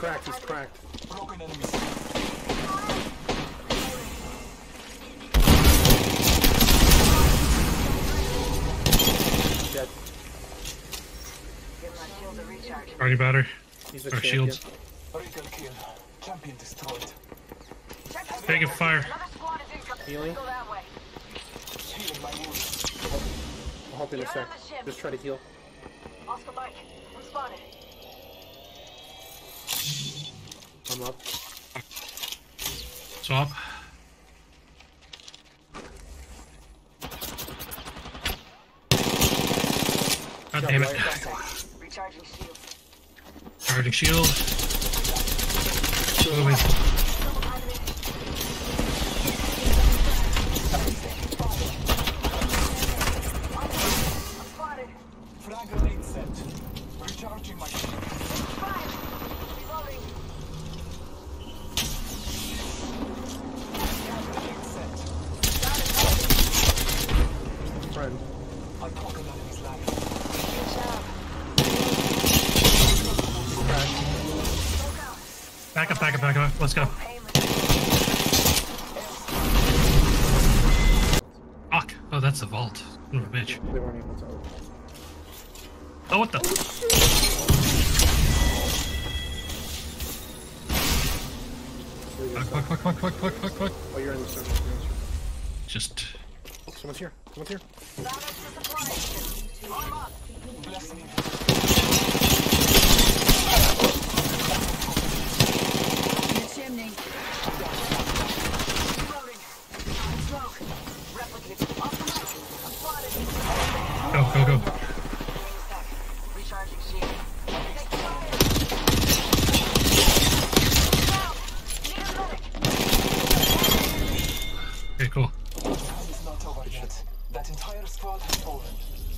cracked, he's cracked. Broken enemy. Dead. Already better. He's a Our champion. shields. Regal kill. Champion destroyed. Taking fire. Healing. Healing my wounds. I'll help you in a sec. Just try to heal. Oscar Mike, I'm spotted. I'm up. Swap. God damn it. Recharging shield. Charging shield. Moving. Frag grenade set. Recharging my shield. Reloading. Grenade set. Friend. I took an enemy's life. Good job. Back up, back up, back up. Let's go. Fuck. Oh, that's the vault. Son of a bitch. They weren't able to open. Oh, what the? Fuck. Oh, you're in the circle. You're in the circle. Just. Oh, someone's here. Someone's here. Bless me. Chimney. Reloading. Smoke. Replicate. Oscar Mike, I'm spotted. Go. Recharging shield. Okay, cool. Time is not over yet. That entire squad has fallen.